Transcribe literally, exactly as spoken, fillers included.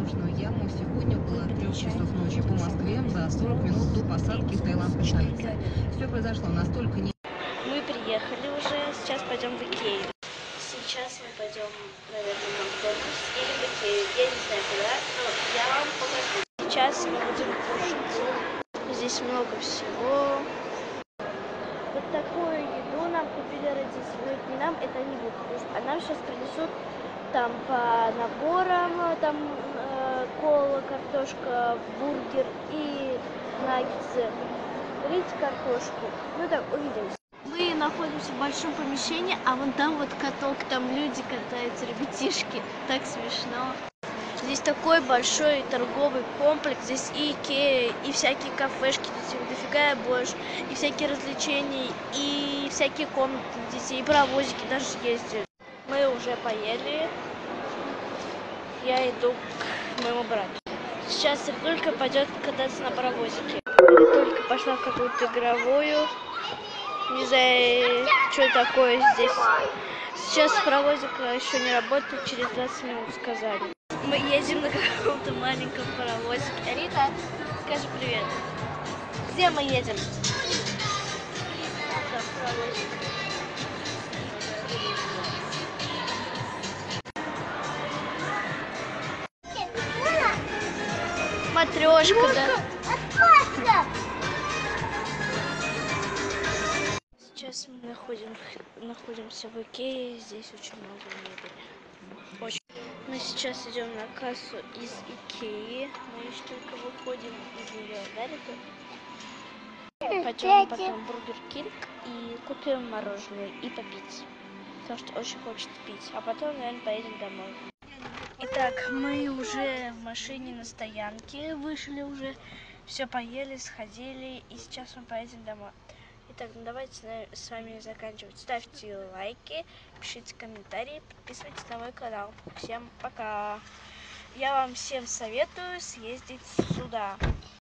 воздушную яму сегодня около трех часов ночи по Москве за сорок минут до посадки в таиландской столице. Все произошло настолько не... Мы приехали уже, сейчас пойдем в Икею. Сейчас мы пойдем, наверное, в Макдональдс или в Икею. Я не знаю куда, но я вам покажу. Сейчас мы будем кушать. Здесь много всего. Вот такую еду нам купили родители. Не нам, это они будут кушать. А нам сейчас принесут там по наборам, там э, кола, картошка, бургер и наггетсы. Берите картошку. Ну так, увидимся. Мы находимся в большом помещении, а вон там вот каток, там люди катаются, ребятишки. Так смешно. Здесь такой большой торговый комплекс, здесь и Икея, и всякие кафешки, здесь дофига больше, и всякие развлечения, и всякие комнаты для детей, и паровозики даже ездят. Мы уже поели, я иду к моему брату. Сейчас Иркулька пойдет кататься на паровозике. Иркулька пошла в какую-то игровую, не знаю, что такое здесь. Сейчас паровозик еще не работает, через двадцать минут сказали. Мы едем на каком-то маленьком паровозике. Арита, скажи привет. Где мы едем? Там паровозик. Матрешка, да? Сейчас мы находим, находимся в Икее. Здесь очень много мебели. Очень. Мы сейчас идем на кассу из Икеи. Мы еще только выходим из нее. Да, Рита? Пойдем потом в Бургер Кинг и купим мороженое и попить. Потому что очень хочет пить. А потом, наверное, поедем домой. Итак, мы уже в машине на стоянке. Вышли уже. Все поели, сходили. И сейчас мы поедем домой. Итак, ну давайте с вами заканчивать. Ставьте лайки, пишите комментарии, подписывайтесь на мой канал. Всем пока! Я вам всем советую съездить сюда.